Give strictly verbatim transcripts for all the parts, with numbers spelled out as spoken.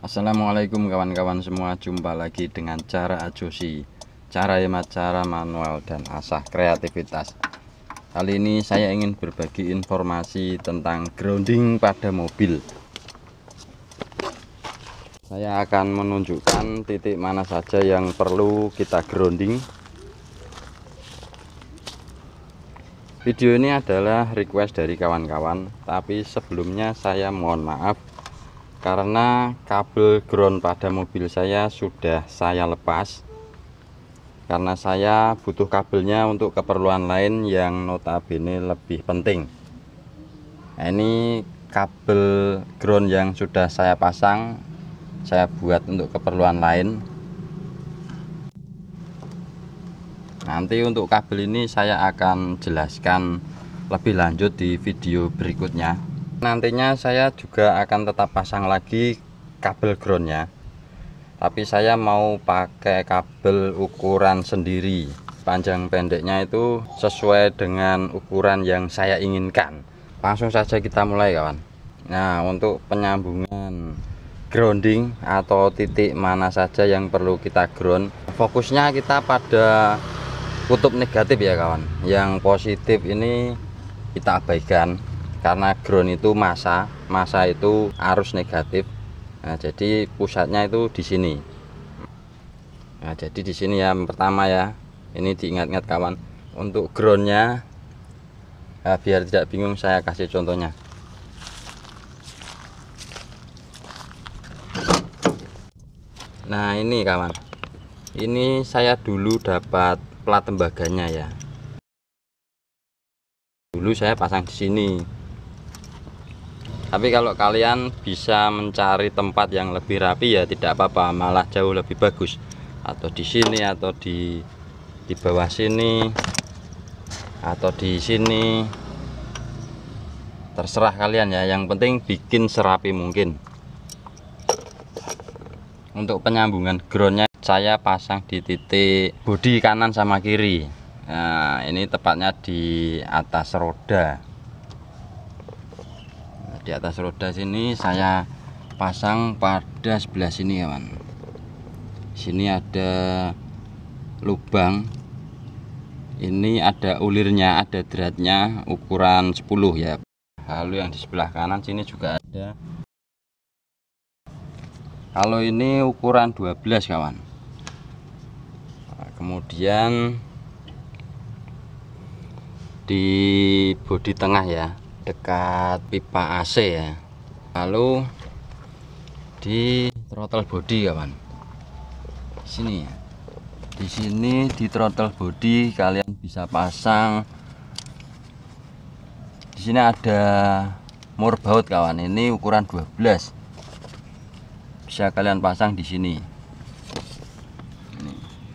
Assalamualaikum kawan-kawan semua, jumpa lagi dengan cara ajosi, cara hemat, cara manual, dan asah kreativitas. Kali ini saya ingin berbagi informasi tentang grounding pada mobil. Saya akan menunjukkan titik mana saja yang perlu kita grounding. Video ini adalah request dari kawan-kawan, tapi sebelumnya saya mohon maaf karena kabel ground pada mobil saya sudah saya lepas, karena saya butuh kabelnya untuk keperluan lain yang notabene lebih penting. Nah, ini kabel ground yang sudah saya pasang, saya buat untuk keperluan lain. Nanti untuk kabel ini saya akan jelaskan lebih lanjut di video berikutnya. Nantinya saya juga akan tetap pasang lagi kabel groundnya, tapi saya mau pakai kabel ukuran sendiri, panjang pendeknya itu sesuai dengan ukuran yang saya inginkan. Langsung saja kita mulai kawan. Nah, untuk penyambungan grounding atau titik mana saja yang perlu kita ground, fokusnya kita pada kutub negatif ya kawan. Yang positif ini kita abaikan, karena ground itu massa, massa itu arus negatif. Nah, jadi pusatnya itu di sini. Nah, jadi di sini ya, yang pertama ya, ini diingat-ingat kawan. Untuk groundnya, nah, biar tidak bingung saya kasih contohnya. Nah, ini kawan, ini saya dulu dapat plat tembaganya ya. Dulu saya pasang di sini. Tapi kalau kalian bisa mencari tempat yang lebih rapi ya tidak apa-apa, malah jauh lebih bagus. Atau di sini, atau di di bawah sini, atau di sini, terserah kalian ya. Yang penting bikin serapi mungkin. Untuk penyambungan groundnya saya pasang di titik bodi kanan sama kiri. Nah, ini tepatnya di atas roda. Di atas roda sini saya pasang pada sebelah sini kawan. Sini ada lubang, ini ada ulirnya, ada dratnya ukuran sepuluh ya. Lalu yang di sebelah kanan sini juga ada. Kalau ini ukuran dua belas kawan. Nah, kemudian di bodi tengah ya, dekat pipa A C ya. Lalu di throttle body kawan, sini ya, di sini di throttle body kalian bisa pasang. Di sini ada mur baut kawan, ini ukuran dua belas, bisa kalian pasang di sini. Ini.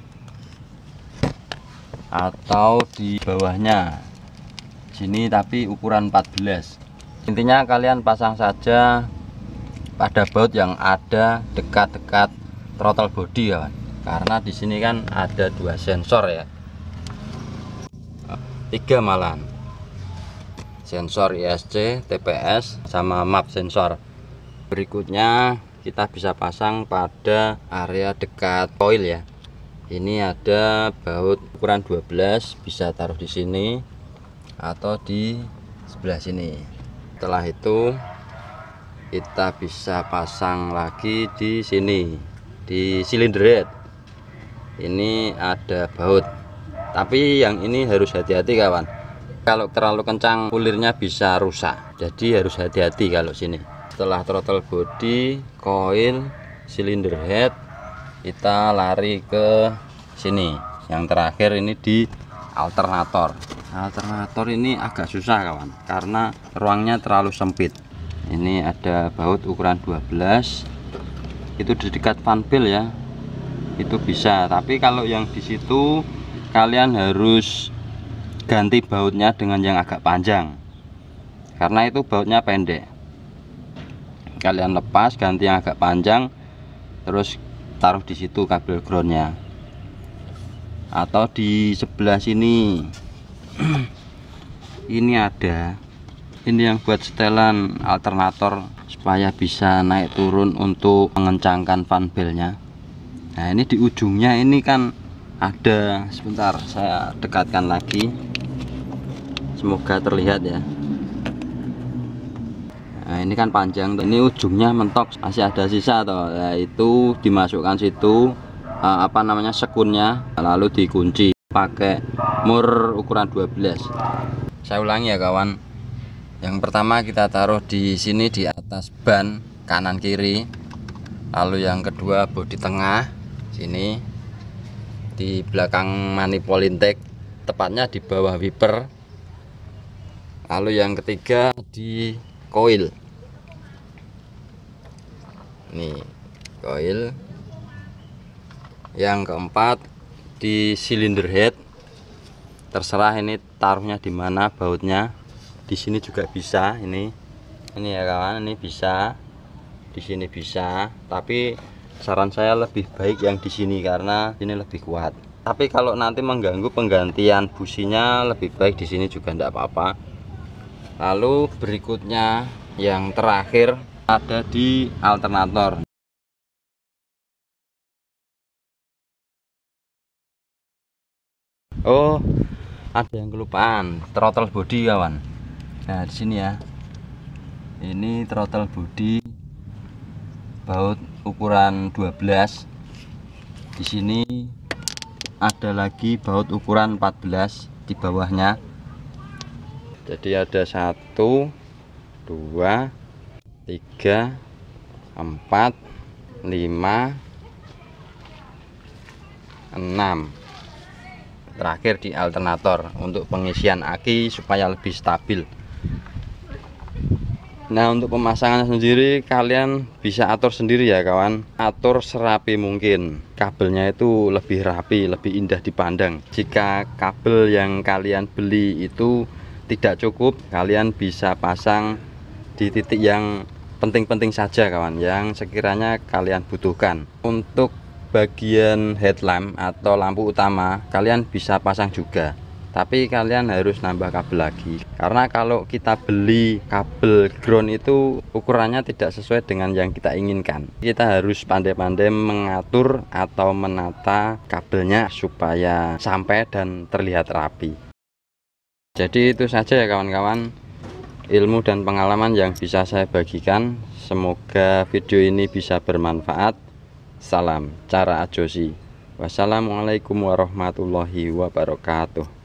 Atau di bawahnya sini tapi ukuran empat belas. Intinya kalian pasang saja pada baut yang ada dekat-dekat throttle body ya, karena di sini kan ada dua sensor ya, tiga malahan, sensor I S C, T P S, sama map sensor. Berikutnya kita bisa pasang pada area dekat coil ya. Ini ada baut ukuran dua belas, bisa taruh di sini atau di sebelah sini. Setelah itu kita bisa pasang lagi di sini, di silinder head. Ini ada baut, tapi yang ini harus hati-hati kawan. Kalau terlalu kencang ulirnya bisa rusak, jadi harus hati-hati kalau sini. Setelah throttle body, coil, silinder head, kita lari ke sini. Yang terakhir ini di alternator. Alternator ini agak susah kawan, karena ruangnya terlalu sempit. Ini ada baut ukuran dua belas, itu di dekat fan belt ya, itu bisa. Tapi kalau yang di situ kalian harus ganti bautnya dengan yang agak panjang, karena itu bautnya pendek. Kalian lepas, ganti yang agak panjang, terus taruh di situ kabel groundnya. Atau di sebelah sini ini ada, ini yang buat setelan alternator supaya bisa naik turun untuk mengencangkan fan belnya. Nah ini di ujungnya ini kan ada, sebentar saya dekatkan lagi, semoga terlihat ya. Nah ini kan panjang, ini ujungnya mentok, masih ada sisa toh, yaitu dimasukkan situ uh, apa namanya sekunnya, lalu dikunci pakai mur ukuran dua belas. Saya ulangi ya kawan. Yang pertama kita taruh di sini di atas ban kanan kiri, lalu yang kedua bodi tengah sini di belakang manifold intake, tepatnya di bawah wiper, lalu yang ketiga di koil. Nih koil. Yang keempat di silinder head, terserah ini taruhnya di mana bautnya. Di sini juga bisa, ini ini ya kawan, ini bisa, di sini bisa, tapi saran saya lebih baik yang di sini karena ini lebih kuat. Tapi kalau nanti mengganggu penggantian businya, lebih baik di sini juga tidak apa-apa. Lalu berikutnya yang terakhir ada di alternator. Oh, ada yang kelupaan, throttle body kawan. Nah di sini ya, ini throttle body baut ukuran dua belas. Di sini ada lagi baut ukuran empat belas di bawahnya. Jadi ada satu, dua, tiga, empat, lima, enam. Terakhir di alternator untuk pengisian aki supaya lebih stabil. Nah untuk pemasangan sendiri kalian bisa atur sendiri ya kawan, atur serapi mungkin, kabelnya itu lebih rapi, lebih indah dipandang. Jika kabel yang kalian beli itu tidak cukup, kalian bisa pasang di titik yang penting-penting saja kawan, yang sekiranya kalian butuhkan. Untuk bagian headlamp atau lampu utama kalian bisa pasang juga, tapi kalian harus nambah kabel lagi, karena kalau kita beli kabel ground itu ukurannya tidak sesuai dengan yang kita inginkan. Kita harus pandai-pandai mengatur atau menata kabelnya supaya sampai dan terlihat rapi. Jadi itu saja ya kawan-kawan, ilmu dan pengalaman yang bisa saya bagikan. Semoga video ini bisa bermanfaat. Salam cara ajosi. Wassalamualaikum warahmatullahi wabarakatuh.